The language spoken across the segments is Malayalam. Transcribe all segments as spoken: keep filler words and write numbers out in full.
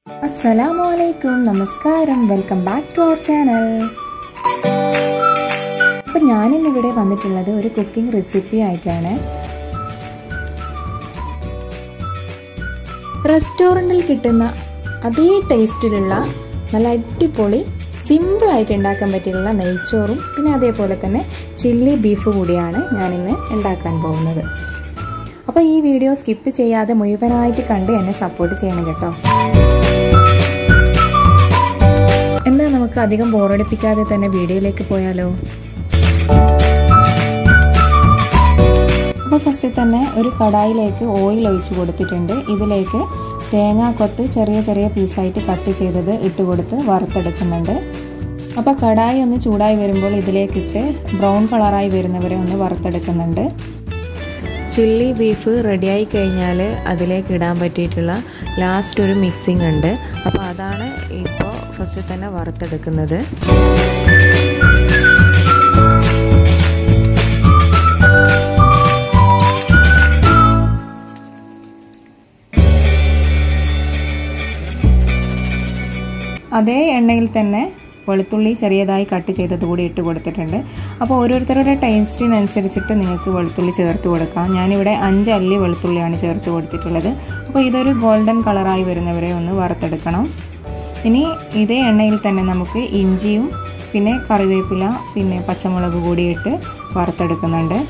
Assalamualaikum, Namaskaram, welcome back to our channel. അപ്പോൾ ഞാൻ ഇന്ന് ഇവിടെ വന്നിട്ടുള്ളത് ഒരു കുക്കിംഗ് റെസിപ്പി ആയിട്ടാണ്. റെസ്റ്റോറൻറ്റിൽ കിട്ടുന്ന അതേ ടേസ്റ്റിലുള്ള നല്ല അടിപൊളി സിമ്പിൾ ആയിട്ട് ഉണ്ടാക്കാൻ പറ്റിയുള്ള നെയ്ച്ചോറും പിന്നെ അതേപോലെ തന്നെ ചില്ലി ബീഫ് കൂടിയാണ് ഞാൻ ഇന്ന് ഉണ്ടാക്കാൻ പോകുന്നത്. അപ്പോൾ ഈ വീഡിയോ സ്കിപ്പ് ചെയ്യാതെ മുഴുവനായിട്ട് കണ്ട് എന്നെ സപ്പോർട്ട് ചെയ്യണം കേട്ടോ. എന്നാൽ നമുക്ക് അധികം ബോറടിപ്പിക്കാതെ തന്നെ വീഡിയോയിലേക്ക് പോയാലോ. അപ്പോൾ ഫസ്റ്റ് തന്നെ ഒരു കടായിലേക്ക് ഓയിൽ ഒഴിച്ച് കൊടുത്തിട്ടുണ്ട്. ഇതിലേക്ക് തേങ്ങാക്കൊത്ത് ചെറിയ ചെറിയ പീസായിട്ട് കട്ട് ചെയ്തത് ഇട്ട് കൊടുത്ത് വറുത്തെടുക്കുന്നുണ്ട്. അപ്പോൾ കടായി ഒന്ന് ചൂടായി വരുമ്പോൾ ഇതിലേക്കിട്ട് ബ്രൗൺ കളറായി വരുന്നവരെ ഒന്ന് വറുത്തെടുക്കുന്നുണ്ട്. ചില്ലി ബീഫ് റെഡിയായി കഴിഞ്ഞാൽ അതിലേക്ക് ഇടാൻ പറ്റിയിട്ടുള്ള ലാസ്റ്റ് ഒരു മിക്സിംഗ് ഉണ്ട്. അപ്പോൾ അതാണ് ഇപ്പോൾ ഫസ്റ്റ് തന്നെ വറുത്തെടുക്കുന്നത്. അതേ എണ്ണയിൽ തന്നെ വെളുത്തുള്ളി ചെറിയതായി കട്ട് ചെയ്തത് കൂടി ഇട്ട് കൊടുത്തിട്ടുണ്ട്. അപ്പോൾ ഓരോരുത്തരുടെ ടേസ്റ്റിനനുസരിച്ചിട്ട് നിങ്ങൾക്ക് വെളുത്തുള്ളി ചേർത്ത് കൊടുക്കാം. ഞാനിവിടെ അഞ്ച് അല്ലി വെളുത്തുള്ളിയാണ് ചേർത്ത് കൊടുത്തിട്ടുള്ളത്. അപ്പോൾ ഇതൊരു ഗോൾഡൻ കളറായി വരുന്നവരെ ഒന്ന് വറുത്തെടുക്കണം. ഇനി ഇതേ എണ്ണയിൽ തന്നെ നമുക്ക് ഇഞ്ചിയും പിന്നെ കറിവേപ്പില പിന്നെ പച്ചമുളക് കൂടി ഇട്ട് വറുത്തെടുക്കുന്നുണ്ട്.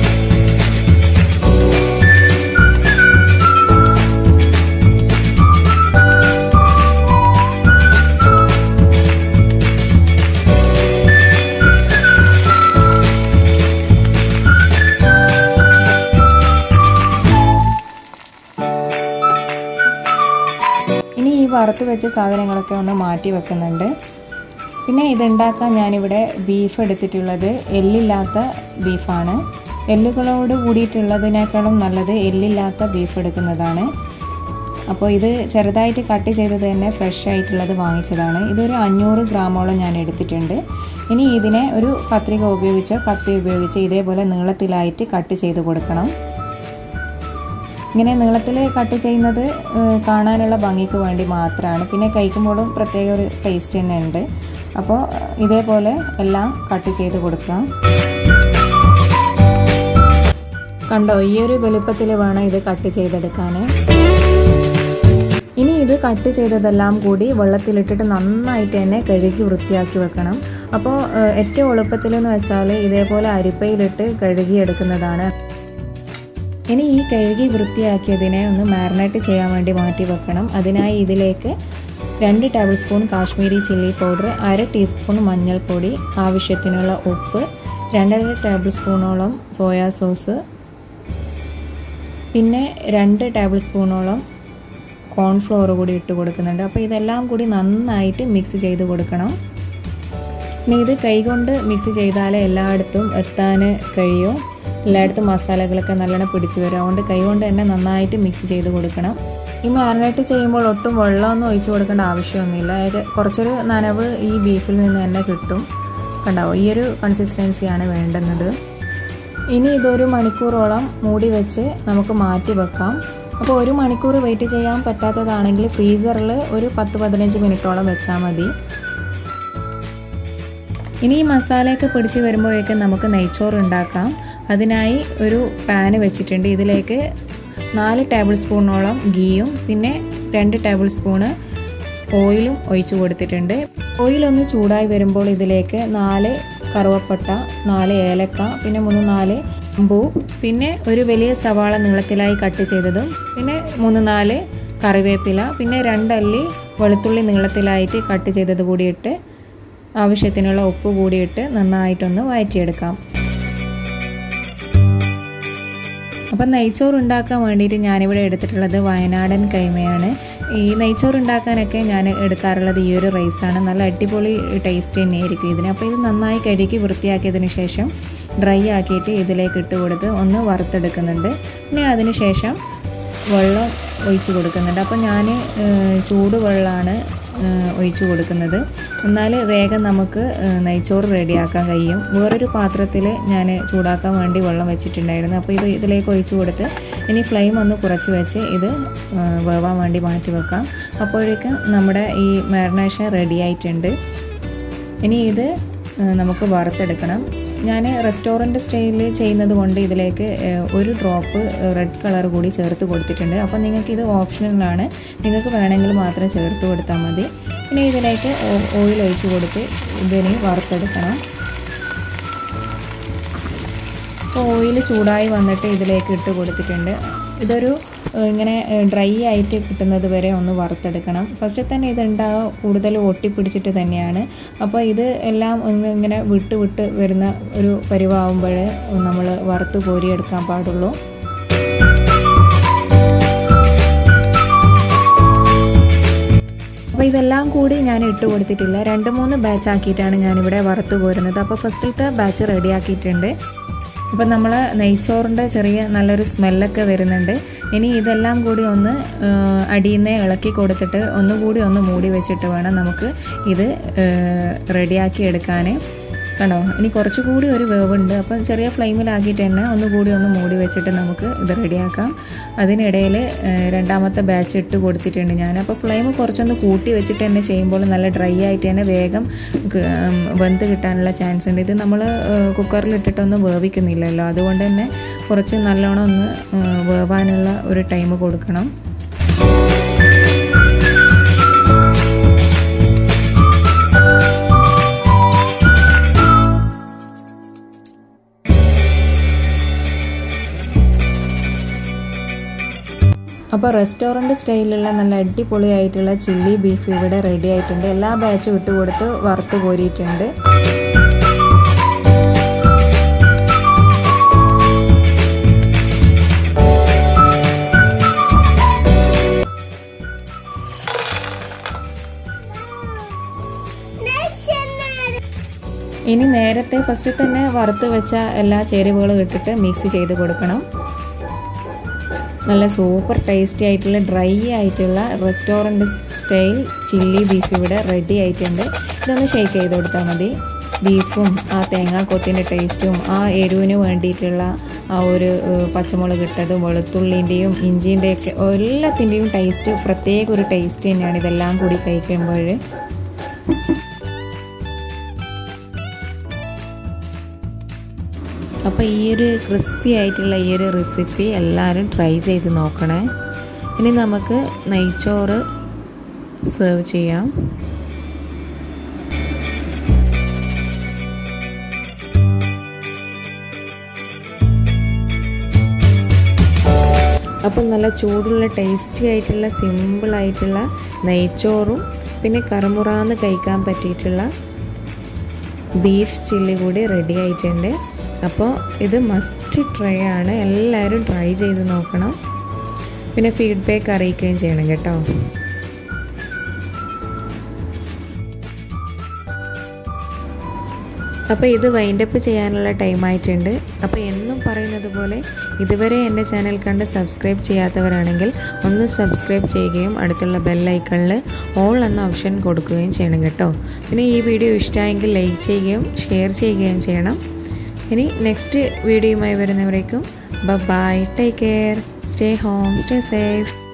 ഇനി ഈ വറുത്ത് വെച്ച സാധനങ്ങളൊക്കെ ഒന്ന് മാറ്റി വെക്കുന്നുണ്ട്. പിന്നെ ഇതുണ്ടാക്കാൻ ഞാനിവിടെ ബീഫ് എടുത്തിട്ടുള്ളത് എല്ലില്ലാത്ത ബീഫാണ്. എല്ലുകളോട് കൂടിയിട്ടുള്ളതിനേക്കാളും നല്ലത് എല്ലില്ലാത്ത ബീഫ് എടുക്കുന്നതാണ്. അപ്പോൾ ഇത് ചെറുതായിട്ട് കട്ട് ചെയ്തത് തന്നെ ഫ്രഷ് ആയിട്ടുള്ളത് വാങ്ങിച്ചതാണ്. ഇതൊരു അഞ്ഞൂറ് ഗ്രാമോളം ഞാൻ എടുത്തിട്ടുണ്ട്. ഇനി ഇതിനെ ഒരു കത്രിക ഉപയോഗിച്ചോ കത്തി ഉപയോഗിച്ചോ ഇതേപോലെ നീളത്തിലായിട്ട് കട്ട് ചെയ്ത് കൊടുക്കണം. ഇങ്ങനെ നീളത്തിൽ കട്ട് ചെയ്യുന്നത് കാണാനുള്ള ഭംഗിക്ക് വേണ്ടി മാത്രമാണ്. പിന്നെ കഴിക്കുമ്പോഴും പ്രത്യേക ഒരു ടേസ്റ്റ് തന്നെ ഉണ്ട്. അപ്പോൾ ഇതേപോലെ എല്ലാം കട്ട് ചെയ്ത് കൊടുക്കാം. കണ്ടോ, ഈ ഒരു വലുപ്പത്തിൽ വേണം ഇത് കട്ട് ചെയ്തെടുക്കാൻ. ഇനി ഇത് കട്ട് ചെയ്തതെല്ലാം കൂടി വെള്ളത്തിലിട്ടിട്ട് നന്നായിട്ട് തന്നെ കഴുകി വൃത്തിയാക്കി വെക്കണം. അപ്പോൾ ഏറ്റവും എളുപ്പത്തിലെന്ന് വെച്ചാൽ ഇതേപോലെ അരിപ്പയിലിട്ട് കഴുകിയെടുക്കുന്നതാണ്. ഇനി ഈ കഴുകി വൃത്തിയാക്കിയതിനെ ഒന്ന് മാരിനേറ്റ് ചെയ്യാൻ വേണ്ടി മാറ്റി വെക്കണം. അതിനായി ഇതിലേക്ക് രണ്ട് tablespoon Kashmiri chilli powder, അര ടീസ്പൂൺ മഞ്ഞൾപ്പൊടി, ആവശ്യത്തിനുള്ള ഉപ്പ്, രണ്ടര ടേബിൾ സ്പൂണോളം സോയാ സോസ്, പിന്നെ രണ്ട് ടേബിൾ സ്പൂണോളം കോൺഫ്ലോർ കൂടി ഇട്ട് കൊടുക്കുന്നുണ്ട്. അപ്പോൾ ഇതെല്ലാം കൂടി നന്നായിട്ട് മിക്സ് ചെയ്ത് കൊടുക്കണം. ഇനി ഇത് കൈകൊണ്ട് മിക്സ് ചെയ്താലേ എല്ലായിടത്തും എത്താൻ കഴിയും. എല്ലായിടത്തും മസാലകളൊക്കെ നല്ലോണം പിടിച്ച് വരും. അതുകൊണ്ട് കൈകൊണ്ട് തന്നെ നന്നായിട്ട് മിക്സ് ചെയ്ത് കൊടുക്കണം. ഈ മാരിനേറ്റ് ചെയ്യുമ്പോൾ ഒട്ടും വെള്ളമൊന്നും ഒഴിച്ച് കൊടുക്കേണ്ട ആവശ്യമൊന്നുമില്ല. കുറച്ചൊരു നനവ് ഈ ബീഫിൽ നിന്ന് തന്നെ കിട്ടും. കണ്ടാവോ, ഈ ഒരു കൺസിസ്റ്റൻസിയാണ് വേണ്ടുന്നത്. ഇനി ഇതൊരു മണിക്കൂറോളം മൂടി വെച്ച് നമുക്ക് മാറ്റി വെക്കാം. അപ്പോൾ ഒരു മണിക്കൂർ വെയിറ്റ് ചെയ്യാൻ പറ്റാത്തതാണെങ്കിൽ ഫ്രീസറിൽ ഒരു പത്ത് പതിനഞ്ച് മിനിറ്റോളം വെച്ചാൽ മതി. ഇനി ഈ മസാലയൊക്കെ പിടിച്ച് വരുമ്പോഴേക്കും നമുക്ക് നെയ്ച്ചോറ് ഉണ്ടാക്കാം. അതിനായി ഒരു പാന് വെച്ചിട്ടുണ്ട്. ഇതിലേക്ക് നാല് ടേബിൾ സ്പൂണോളം ഗീയും പിന്നെ രണ്ട് ടേബിൾ സ്പൂണ് ഓയിലും ഒഴിച്ചു കൊടുത്തിട്ടുണ്ട്. ഓയിലൊന്ന് ചൂടായി വരുമ്പോൾ ഇതിലേക്ക് നാല് കറുവപ്പട്ട, നാല് ഏലക്ക, പിന്നെ മൂന്ന് നാല് ഗ്രാമ്പൂ, പിന്നെ ഒരു വലിയ സവാള നീളത്തിലായി കട്ട് ചെയ്തതും, പിന്നെ മൂന്ന് നാല് കറിവേപ്പില, പിന്നെ രണ്ടല്ലി വെളുത്തുള്ളി നീളത്തിലായിട്ട് കട്ട് ചെയ്തത് കൂടിയിട്ട് ആവശ്യത്തിനുള്ള ഉപ്പ് കൂടിയിട്ട് നന്നായിട്ടൊന്ന് വഴറ്റിയെടുക്കാം. അപ്പം നെയ്ച്ചോറ് ഉണ്ടാക്കാൻ വേണ്ടിയിട്ട് ഞാനിവിടെ എടുത്തിട്ടുള്ളത് വയനാടൻ കൈമയാണ്. ഈ നെയ്ച്ചോറ് ഉണ്ടാക്കാനൊക്കെ ഞാൻ എടുക്കാറുള്ളത് ഈ ഒരു റൈസാണ്. നല്ല അടിപൊളി ടേസ്റ്റ് തന്നെയായിരിക്കും ഇതിന്. അപ്പോൾ ഇത് നന്നായി കഴുകി വൃത്തിയാക്കിയതിന് ശേഷം ഡ്രൈ ആക്കിയിട്ട് ഇതിലേക്ക് ഇട്ട് കൊടുത്ത് ഒന്ന് വറുത്തെടുക്കുന്നുണ്ട്. പിന്നെ അതിന് ശേഷം വെള്ളം ഒഴിച്ച് കൊടുക്കുന്നുണ്ട്. അപ്പോൾ ഞാൻ ചൂടുവെള്ളമാണ് ഒഴിച്ചു കൊടുക്കുന്നത്. എന്നാൽ വേഗം നമുക്ക് നെയ്ച്ചോറ് റെഡിയാക്കാൻ കഴിയും. വേറൊരു പാത്രത്തിൽ ഞാൻ ചൂടാക്കാൻ വേണ്ടി വെള്ളം വെച്ചിട്ടുണ്ടായിരുന്നു. അപ്പോൾ ഇത് ഇതിലേക്ക് ഒഴിച്ചു കൊടുത്ത് ഇനി ഫ്ലെയിം ഒന്ന് കുറച്ച് വെച്ച് ഇത് വേവാൻ വേണ്ടി മാറ്റി വെക്കാം. അപ്പോഴേക്കും നമ്മുടെ ഈ മാരിനേഷൻ റെഡി ആയിട്ടുണ്ട്. ഇനി ഇത് നമുക്ക് വറുത്തെടുക്കണം. ഞാൻ റെസ്റ്റോറൻറ്റ് സ്റ്റൈലിൽ ചെയ്യുന്നത് കൊണ്ട് ഇതിലേക്ക് ഒരു ഡ്രോപ്പ് റെഡ് കളർ കൂടി ചേർത്ത് കൊടുത്തിട്ടുണ്ട്. അപ്പോൾ നിങ്ങൾക്ക് ഇത് ഓപ്ഷണലാണ്, നിങ്ങൾക്ക് വേണമെങ്കിൽ മാത്രം ചേർത്ത് കൊടുത്താൽ മതി. ഇനി ഇതിലേക്ക് ഓയിൽ ഒഴിച്ച് കൊടുത്ത് ഇതിന് വറുത്തെടുക്കണം. അപ്പോൾ ഓയിൽ ചൂടായി വന്നിട്ട് ഇതിലേക്ക് ഇട്ട് കൊടുത്തിട്ടുണ്ട്. ഇതൊരു ഇങ്ങനെ ഡ്രൈ ആയിട്ട് കിട്ടുന്നത് വരെ ഒന്ന് വറുത്തെടുക്കണം. ഫസ്റ്റ് തന്നെ ഇതുണ്ടാകുക കൂടുതൽ ഒട്ടിപ്പിടിച്ചിട്ട് തന്നെയാണ്. അപ്പോൾ ഇത് എല്ലാം ഒന്ന് ഇങ്ങനെ വിട്ട് വിട്ട് വരുന്ന ഒരു പരിവാകുമ്പോഴേ നമ്മൾ വറുത്ത് കോരിയെടുക്കാൻ പാടുള്ളൂ. അപ്പോൾ ഇതെല്ലാം കൂടി ഞാൻ ഇട്ട് കൊടുത്തിട്ടില്ല. രണ്ട് മൂന്ന് ബാച്ച് ആക്കിയിട്ടാണ് ഞാനിവിടെ വറുത്ത് കോരുന്നത്. അപ്പോൾ ഫസ്റ്റിലത്തെ ബാച്ച് റെഡിയാക്കിയിട്ടുണ്ട്. അപ്പോൾ നമ്മൾ നെയ്ച്ചോറിൻ്റെ ചെറിയ നല്ലൊരു സ്മെല്ലൊക്കെ വരുന്നുണ്ട്. ഇനി ഇതെല്ലാം കൂടി ഒന്ന് അടിയിൽ നിന്ന് ഇളക്കി കൊടുത്തിട്ട് ഒന്നുകൂടി ഒന്ന് മൂടി വെച്ചിട്ട് വേണം നമുക്ക് ഇത് റെഡിയാക്കി എടുക്കാൻ. കണ്ടോ, ഇനി കുറച്ചുകൂടി ഒരു വേവുണ്ട്. അപ്പം ചെറിയ ഫ്ലെയിമിലാക്കിയിട്ട് തന്നെ ഒന്നുകൂടി ഒന്ന് മൂടി വെച്ചിട്ട് നമുക്ക് ഇത് റെഡിയാക്കാം. അതിനിടയിൽ രണ്ടാമത്തെ ബാച്ച് ഇട്ട് കൊടുത്തിട്ടുണ്ട് ഞാൻ. അപ്പോൾ ഫ്ലെയിം കുറച്ചൊന്ന് കൂട്ടി വെച്ചിട്ട് തന്നെ ചെയ്യുമ്പോൾ നല്ല ഡ്രൈ ആയിട്ട് തന്നെ വേഗം വെന്ത് കിട്ടാനുള്ള ചാൻസ് ഉണ്ട്. ഇത് നമ്മൾ കുക്കറിലിട്ടിട്ടൊന്നും വേവിക്കുന്നില്ലല്ലോ, അതുകൊണ്ട് തന്നെ കുറച്ച് നല്ലോണം ഒന്ന് വേവാനുള്ള ഒരു ടൈം കൊടുക്കണം. അപ്പോൾ റെസ്റ്റോറൻറ്റ് സ്റ്റൈലിലുള്ള നല്ല അടിപൊളിയായിട്ടുള്ള ചില്ലി ബീഫ് ഇവിടെ റെഡി ആയിട്ടുണ്ട്. എല്ലാ ബാച്ചും ഇട്ട് കൊടുത്ത് വറുത്ത് കോരിയിട്ടുണ്ട്. ഇനി നേരത്തെ ഫസ്റ്റ് തന്നെ വറുത്ത് വെച്ച എല്ലാ ചേരുവകളും ഇട്ടിട്ട് മിക്സ് ചെയ്ത് കൊടുക്കണം. നല്ല സൂപ്പർ ടേസ്റ്റി ആയിട്ടുള്ള ഡ്രൈ ആയിട്ടുള്ള റെസ്റ്റോറൻറ്റ് സ്റ്റൈൽ ചില്ലി ബീഫ് ഇവിടെ റെഡി ആയിട്ടുണ്ട്. ഇതൊന്ന് ഷേക്ക് ചെയ്ത് കൊടുത്താൽ മതി. ബീഫും ആ തേങ്ങാക്കൊത്തിൻ്റെ ടേസ്റ്റും ആ എരിവിന് വേണ്ടിയിട്ടുള്ള ആ ഒരു പച്ചമുളക് ഇട്ടതും വെളുത്തുള്ളിൻ്റെയും ഇഞ്ചിൻ്റെയൊക്കെ എല്ലാത്തിൻ്റെയും ടേസ്റ്റ് പ്രത്യേക ഒരു ടേസ്റ്റ് തന്നെയാണ് ഇതെല്ലാം കൂടി കഴിക്കുമ്പോൾ. അപ്പോൾ ഈ ഒരു ക്രിസ്പി ആയിട്ടുള്ള ഈ ഒരു റെസിപ്പി എല്ലാവരും ട്രൈ ചെയ്ത് നോക്കണേ. ഇനി നമുക്ക് നെയ്ച്ചോറ് സെർവ് ചെയ്യാം. അപ്പം നല്ല ചൂടുള്ള ടേസ്റ്റി ആയിട്ടുള്ള സിമ്പിളായിട്ടുള്ള നെയ്ച്ചോറും പിന്നെ കറുമുറാന്ന് കഴിക്കാൻ പറ്റിയിട്ടുള്ള ബീഫ് ചില്ലി കൂടി റെഡി ആയിട്ടുണ്ട്. അപ്പോൾ ഇത് മസ്റ്റ് ട്രൈ ആണ്, എല്ലാവരും ട്രൈ ചെയ്ത് നോക്കണം. പിന്നെ ഫീഡ്ബാക്ക് അറിയിക്കുകയും ചെയ്യണം കേട്ടോ. അപ്പോൾ ഇത് വൈൻഡപ്പ് ചെയ്യാനുള്ള ടൈം ആയിട്ടുണ്ട്. അപ്പോൾ എന്നും പറയുന്നത് പോലെ ഇതുവരെ എൻ്റെ ചാനൽ കണ്ട് സബ്സ്ക്രൈബ് ചെയ്യാത്തവരാണെങ്കിൽ ഒന്ന് സബ്സ്ക്രൈബ് ചെയ്യുകയും അടുത്തുള്ള ബെല്ലൈക്കണിൽ ഓൾ എന്ന ഓപ്ഷൻ കൊടുക്കുകയും ചെയ്യണം കേട്ടോ. പിന്നെ ഈ വീഡിയോ ഇഷ്ടമായെങ്കിൽ ലൈക്ക് ചെയ്യുകയും ഷെയർ ചെയ്യുകയും ചെയ്യണം. ഇനി നെക്സ്റ്റ് വീഡിയോയുമായി വരുന്നവരേക്കും bye, take care, stay home, stay safe.